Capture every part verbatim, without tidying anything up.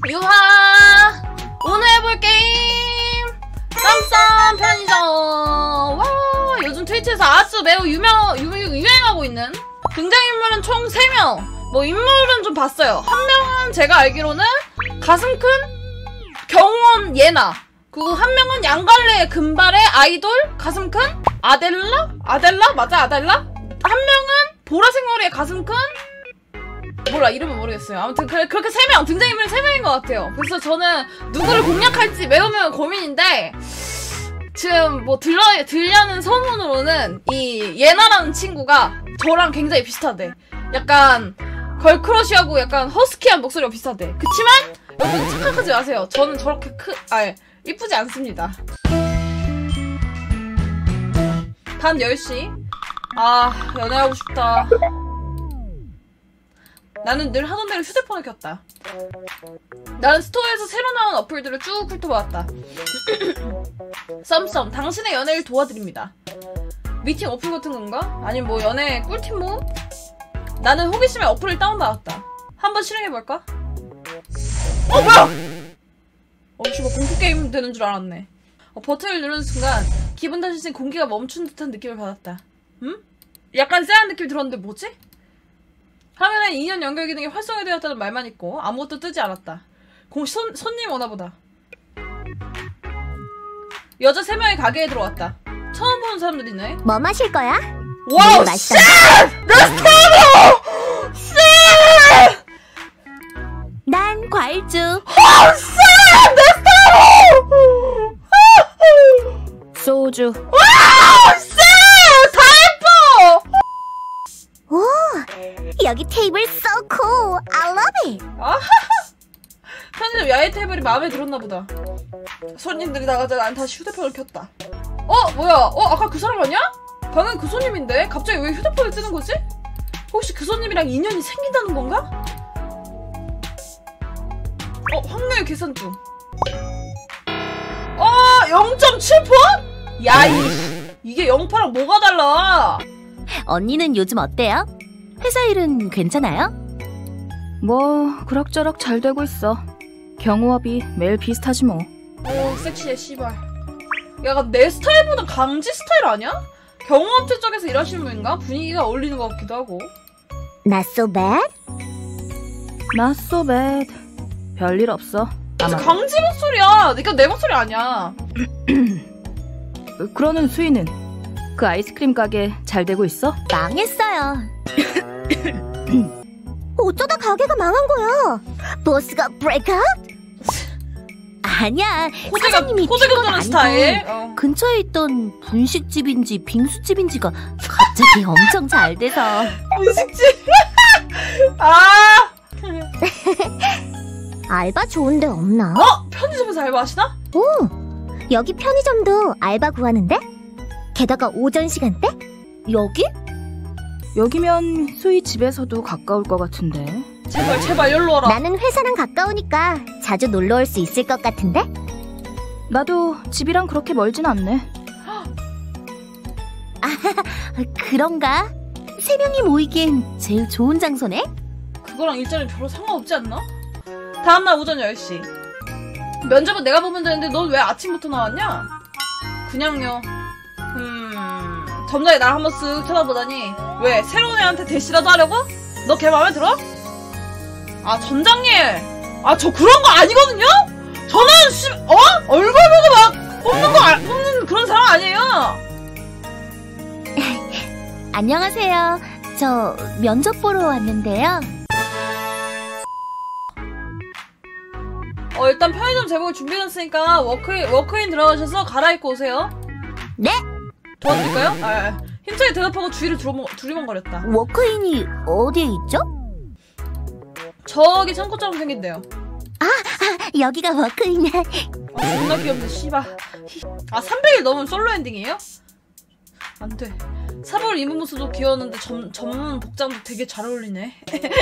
유하! 오늘 해볼 게임! 쌈쌈 편의점! 와, 요즘 트위치에서 아주 매우 유명, 유, 유행하고 있는 등장인물은 총 세 명! 뭐 인물은 좀 봤어요. 한 명은 제가 알기로는 가슴 큰 경원 예나, 그리고 한 명은 양갈래 금발의 아이돌 가슴 큰 아델라? 아델라? 맞아, 아델라? 한 명은 보라색 머리에 가슴 큰 몰라, 이름은 모르겠어요. 아무튼 그, 그렇게 세 명, 등장인물이 세 명인 것 같아요. 그래서 저는 누구를 공략할지 매우 매우 고민인데 지금 뭐 들려, 들려는 소문으로는 이 예나라는 친구가 저랑 굉장히 비슷하대. 약간 걸크러쉬하고 약간 허스키한 목소리가 비슷하대. 그치만 여러분 착각하지 마세요. 저는 저렇게 크.. 아, 이쁘지 않습니다. 단 열 시. 아, 연애하고 싶다. 나는 늘 하던 대로 휴대폰을 켰다. 나는 스토어에서 새로 나온 어플들을 쭉 훑어보았다. 썸썸, 당신의 연애를 도와드립니다. 미팅 어플 같은 건가? 아니면 뭐 연애 꿀팁 모음? 나는 호기심에 어플을 다운받았다. 한번 실행해볼까? 어, 뭐야! 어, 씨발, 공포게임 되는 줄 알았네. 어, 버튼을 누르는 순간 기분 탓일진 공기가 멈춘 듯한 느낌을 받았다. 응? 약간 쎄한 느낌이 들었는데 뭐지? 화면에 인연 연결 기능이 활성화되었다는 말만 있고 아무것도 뜨지 않았다. 공, 손, 손님 오나보다. 여자 세 명이 가게에 들어왔다. 처음 보는 사람들이네. 뭐 마실 거야? 와우, 쉣! 내 스타일! 쉣! 난 과일주. 아, 쉣! 내 스타일! 소주. 와우, 쉣! 다 예뻐! 오, 여기 테이블 so cool. I love it. 아하하. 편의점 야외 테이블이 마음에 들었나보다. 손님들이 나가자 난 다시 휴대폰을 켰다. 어? 뭐야? 어? 아까 그 사람 아니야? 방금 그 손님인데? 갑자기 왜 휴대폰을 뜨는 거지? 혹시 그 손님이랑 인연이 생긴다는 건가? 어? 확률 계산 중. 어? 영 점 칠 퍼센트? 야, 이, 이게 영파랑 뭐가 달라? 언니는 요즘 어때요? 회사 일은 괜찮아요? 뭐 그럭저럭 잘 되고 있어. 경호업이 매일 비슷하지 뭐. 오, 섹시해 씨발. 약간 내 스타일보다 강지 스타일 아니야? 경호업체 쪽에서 일하시는 분인가? 분위기가 어울리는 것 같기도 하고. Not so bad? Not so bad. 별일 없어. 아마. 강지 목소리야. 그러니까 내 목소리 아니야. 그러는 수희는 그 아이스크림 가게 잘 되고 있어? 망했어요. 어쩌다 가게가 망한 거야? 보스가 브레이크업? 아니야, 호재가, 사장님이 호재가 건 드는 스타일. 아니고 어. 근처에 있던 분식집인지 빙수집인지가 갑자기 엄청 잘 돼서. 분식집. 아. 알바 좋은 데 없나? 어? 편의점에서 알바 하시나? 오, 여기 편의점도 알바 구하는데? 게다가 오전 시간대? 여기? 여기면 수희 집에서도 가까울 것 같은데. 제발 제발 열로 와라. 나는 회사랑 가까우니까 자주 놀러 올 수 있을 것 같은데? 나도 집이랑 그렇게 멀진 않네. 아, 그런가? 세 명이 모이기엔 제일 좋은 장소네? 그거랑 일자리는 별로 상관없지 않나? 다음날 오전 열 시. 면접은 내가 보면 되는데 넌 왜 아침부터 나왔냐? 그냥요. 음... 점장이 날 한번 쓱 쳐다보다니 왜? 새로운 애한테 대시라도 하려고? 너 걔 마음에 들어? 아, 점장님! 아, 저 그런 거 아니거든요? 저는 씨... 어? 얼굴 보고 막 뽑는 거 아, 뽑는 그런 사람 아니에요! 안녕하세요. 저 면접 보러 왔는데요. 어, 일단 편의점 제목이 준비됐으니까 워크인, 워크인 들어가셔서 갈아입고 오세요. 네? 도와드릴까요? 아, 아, 힘차게 대답하고 주위를 두리번, 두리번거렸다. 워크인이 어디에 있죠? 저기 창고처럼 생긴대요. 아, 아 여기가 워크인이야. 아, 존나 귀엽네, 씨발. 아, 삼백 일 넘으면 솔로 엔딩이에요? 안 돼. 사복을 입은 모습도 귀여웠는데 점, 전문 복장도 되게 잘 어울리네.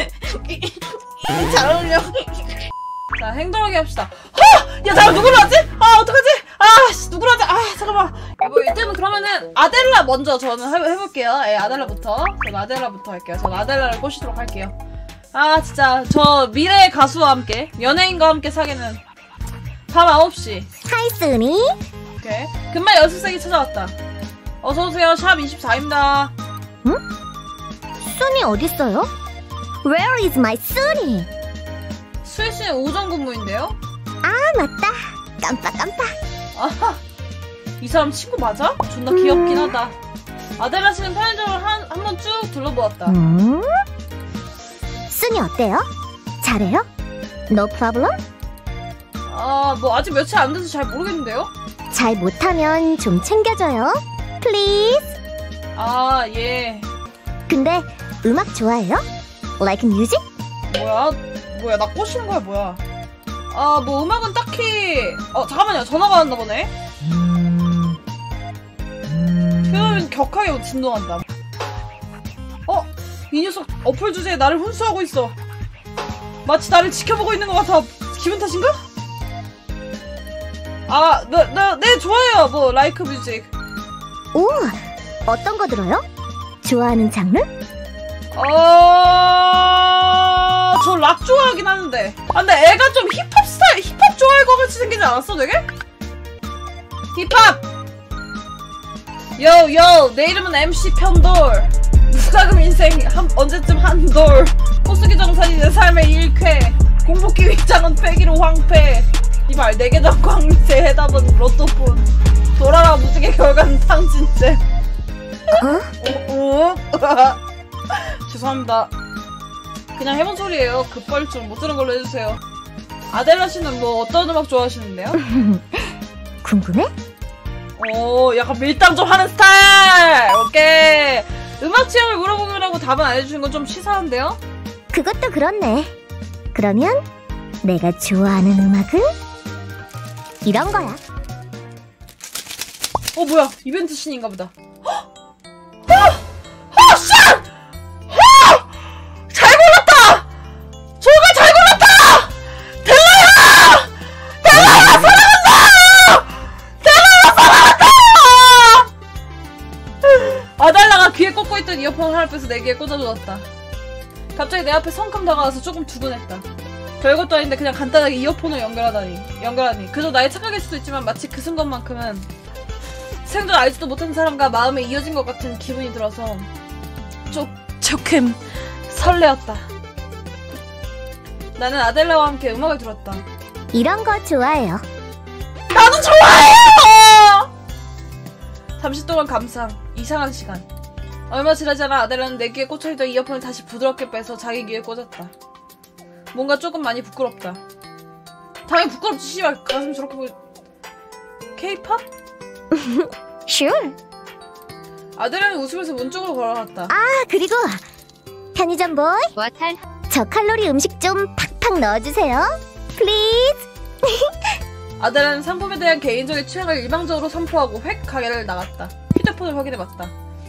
잘 어울려. 자, 행동하게 합시다. 허! 야, 나 누구로 하지? 아, 어떡하지? 아, 씨, 누구로 하지? 아, 잠깐만. 뭐, 일단은 그러면은 아델라 먼저 저는 해, 해볼게요. 예, 아델라부터. 저는 아델라부터 할게요. 저는 아델라를 꼬시도록 할게요. 아 진짜 저 미래의 가수와 함께 연예인과 함께 사귀는 밤 아홉 시. 하이 쓰니. 오케이. 금발 연습생이 찾아왔다. 어서오세요. 샵 이십사입니다. 응? 쓰니 어딨어요? Where is my 쓰니? 수혜씨는 오전 근무인데요? 아 맞다. 깜빡 깜빡. 아하. 이 사람 친구 맞아? 존나 귀엽긴 음... 하다. 아델라 씨는 편의점을 한, 한 번 쭉 둘러보았다. 음? 쓰니 어때요? 잘해요? No problem? 아, 뭐 아직 며칠 안 돼서 잘 모르겠는데요? 잘 못하면 좀 챙겨줘요. Please. 아, 예. 근데 음악 좋아해요? Like music? 뭐야? 뭐야? 나 꼬시는 거야, 뭐야? 아, 뭐 음악은 딱히... 어, 잠깐만요. 전화가 왔나 보네? 음... 음... 표현은 격하게 진동한다. 어? 이 녀석 어플 주제에 나를 훈수하고 있어. 마치 나를 지켜보고 있는 것 같아. 기분 탓인가? 아, 나, 나, 네, 좋아요. 뭐, 라이크 뮤직. 오, 어떤 거 들어요? 좋아하는 장르? 어... 저 락 좋아하긴 하는데. 아, 근데 애가 좀 힙합 스타일, 힙합 좋아할 것 같이 생기지 않았어, 되게? 힙합! 요, 요, 내 이름은 엠씨 편돌. 무과금 인생, 한, 언제쯤 한돌. 호수기 정산이 내 삶의 일쾌. 공복기 위장은 패기로 황폐. 이발, 내계장 광세 해답은 로또뿐. 돌아라 무지개 결과는 탕진잼. 어? 어? 죄송합니다. 그냥 해본 소리예요. 급발진 못 들은 걸로 해주세요. 아델라 씨는 뭐 어떤 음악 좋아하시는데요? 궁금해? 오, 약간 밀당 좀 하는 스타일! 오케이. 음악 취향을 물어보느라고 답은 안 해주신 건 좀 치사한데요? 그것도 그렇네. 그러면 내가 좋아하는 음악은 이런 거야. 어, 뭐야. 이벤트 씬인가 보다. 헉! 어! 어, 씨! 어! 잘 골랐다! 정말 잘 골랐다! 델라야! 델라야, 사랑한다! 델라야, 사랑한다! 아달라가 귀에 꽂고 있던 이어폰 하나 빼서 내 귀에 꽂아주었다. 갑자기 내 앞에 성큼 다가와서 조금 두근했다. 별것도 아닌데 그냥 간단하게 이어폰을 연결하다니. 연결하니. 그저 나의 착각일 수도 있지만 마치 그 순간만큼은 생전 알지도 못한 사람과 마음이 이어진 것 같은 기분이 들어서 조, 조금 설레었다. 나는 아델라와 함께 음악을 들었다. 이런 거 좋아해요. 나도 좋아해요! 잠시 동안 감상. 이상한 시간. 얼마 지나지 않아 아델라는 내 귀에 꽂혀있던 이어폰을 다시 부드럽게 빼서 자기 귀에 꽂았다. 뭔가 조금 많이 부끄럽다. 당연히 부끄럽지, 씨발. 가슴 저렇게 보이... 케이팝? Sure. 아델라는 웃으면서 문 쪽으로 걸어갔다. 아, 그리고 편의점 보이. 와탈. 저 칼로리 음식 좀 팍팍 넣어주세요. Please. 아델라는 상품에 대한 개인적인 취향을 일방적으로 선포하고 획 가게를 나갔다. 휴대폰을 확인해봤다.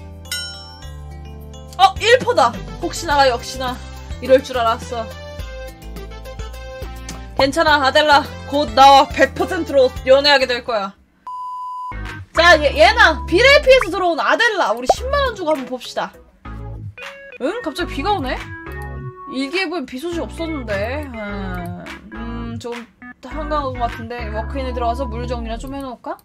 어! 일 퍼다! 혹시나 역시나 이럴 줄 알았어. 괜찮아, 아델라. 곧 나와 백 퍼센트로 연애하게 될 거야. 자, 얘, 얘나 비레이피에서 들어온 아델라. 우리 십만 원 주고 한번 봅시다. 응? 갑자기 비가 오네? 일기예보엔 비 소식 없었는데. 음, 음 조금 한가한 것 같은데 워크인에 들어가서 물 정리나 좀 해놓을까?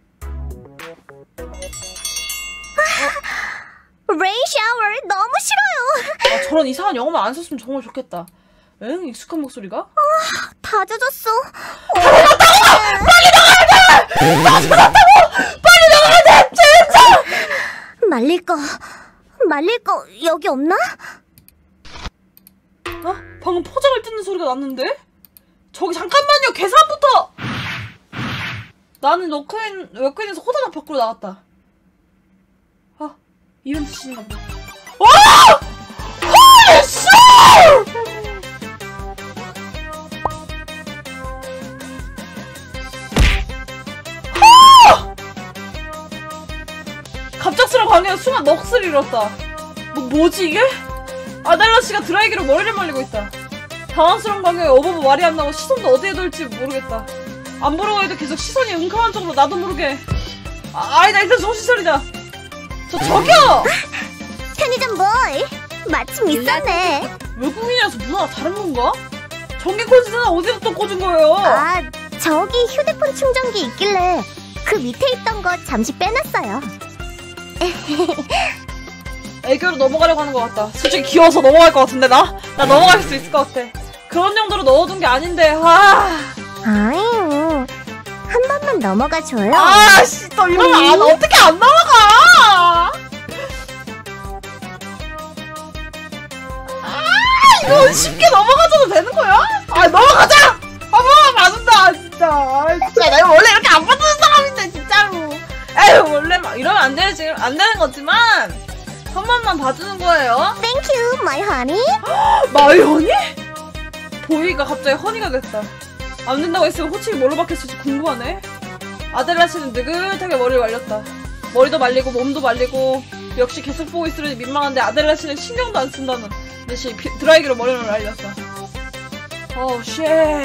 레인 샤워 너무 싫어요. 아, 저런 이상한 영어만 안 썼으면 정말 좋겠다. 응? 익숙한 목소리가? 아, 다 젖었어. 빨리 나가야 돼! 다 젖었다고! 빨리 나가야 돼! 진짜! 말릴 거, 말릴 거 여기 없나? 어? 방금 포장을 뜯는 소리가 났는데? 저기 잠깐만요! 계산부터! 나는 워크인, 워크인에서 호다닥 밖으로 나갔다. 아, 이벤트 씬인가 보다. 와! 홀리 씨! 갑작스러운 광경에 순간 넋을 잃었다. 뭐, 뭐지 이게? 아델라 씨가 드라이기로 머리를 말리고 있다. 당황스러운 광경에 어버버 말이 안 나고 시선도 어디에 둘지 모르겠다. 안 보려고 해도 계속 시선이 은큼한 쪽으로 나도 모르게. 아, 아니다, 일단 정신차리자. 저, 저기요! 편의점 보이. 마침 있었네. 외국인이라서 문화가 다른 건가? 전기 콘센트는 어디부터 꽂은 거예요? 아, 저기 휴대폰 충전기 있길래 그 밑에 있던 거 잠시 빼놨어요. 애교로 넘어가려고 하는 것 같다. 솔직히 귀여워서 넘어갈 것 같은데 나? 나 넘어갈 수 있을 것 같아. 그런 용도로 넣어둔 게 아닌데. 아, 아유, 한 번만 넘어가줘요. 아씨, 너 이러면 안, 어떻게 안 넘어가? 아, 이거 쉽게 넘어가줘도 되는 거야? 아, 넘어가자! 한 번만 봐준다, 진짜. 아, 진짜 내가 원래 이렇게 안 봐주는 사람인데, 진짜로. 에휴, 원래 막 이러면 안 되지, 안 되는 거지만 한 번만 봐주는 거예요. Thank you, my honey. 마이 허니? 보이가 갑자기 허니가 됐다. 안 된다고 했으면 호칭이 뭘로 바뀌었을지 궁금하네. 아델라 씨는 느긋하게 머리를 말렸다. 머리도 말리고 몸도 말리고 역시 계속 보고 있으려니 민망한데 아델라 씨는 신경도 안 쓴다는 듯이 드라이기로 머리를 말렸다. 어우 쉣.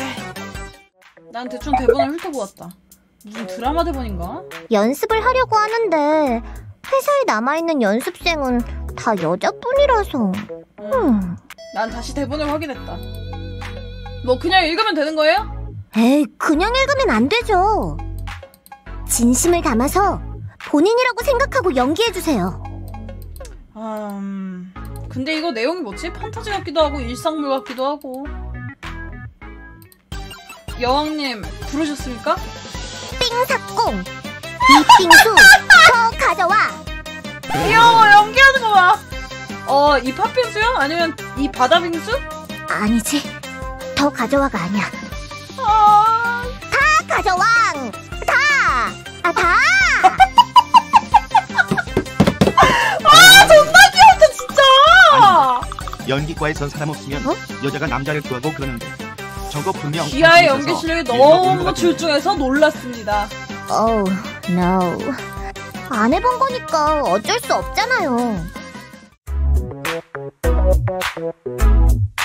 난 대충 대본을 훑어보았다. 무슨 드라마 대본인가? 연습을 하려고 하는데 회사에 남아있는 연습생은 다 여자뿐이라서. 음. 난 다시 대본을 확인했다. 뭐 그냥 읽으면 되는 거예요? 에이, 그냥 읽으면 안 되죠. 진심을 담아서 본인이라고 생각하고 연기해주세요. 음... 근데 이거 내용이 뭐지? 판타지 같기도 하고 일상물 같기도 하고. 여왕님 부르셨습니까? 삥사꽁 이 빙수 더 가져와. 귀여워 연기하는 거 봐. 어, 이 팥빙수요? 아니면 이 바다빙수? 아니지, 더 가져와가 아니야. 아... 다 가져와. 다! 아, 다! 아 존나 귀엽다 진짜. 연기과에선 사람 없으면 어? 여자가 남자를 구하고 그러는데 저거 분명 기아의 방송에서 연기 실력이 일부러 본것 너무 같은데. 출중해서 놀랐습니다. Oh, no. 안 해본 거니까 어쩔 수 없잖아요.